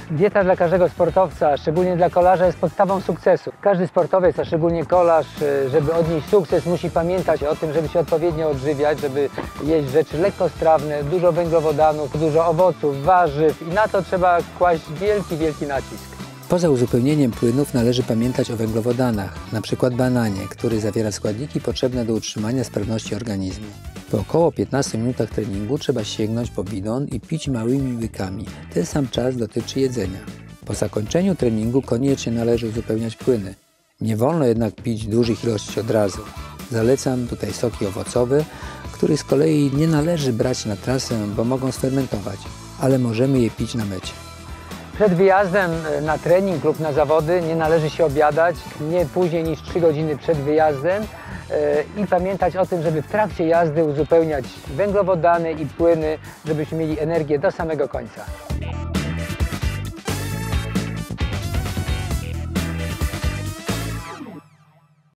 Dieta dla każdego sportowca, szczególnie dla kolarza, jest podstawą sukcesu. Każdy sportowiec, a szczególnie kolarz, żeby odnieść sukces, musi pamiętać o tym, żeby się odpowiednio odżywiać, żeby jeść rzeczy lekkostrawne, dużo węglowodanów, dużo owoców, warzyw i na to trzeba kłaść wielki nacisk. Poza uzupełnieniem płynów należy pamiętać o węglowodanach, np. bananie, który zawiera składniki potrzebne do utrzymania sprawności organizmu. Po około 15 minutach treningu trzeba sięgnąć po bidon i pić małymi łykami. Ten sam czas dotyczy jedzenia. Po zakończeniu treningu koniecznie należy uzupełniać płyny. Nie wolno jednak pić dużych ilości od razu. Zalecam tutaj soki owocowe, których z kolei nie należy brać na trasę, bo mogą sfermentować, ale możemy je pić na mecie. Przed wyjazdem na trening lub na zawody nie należy się obiadać, nie później niż 3 godziny przed wyjazdem i pamiętać o tym, żeby w trakcie jazdy uzupełniać węglowodany i płyny, żebyśmy mieli energię do samego końca.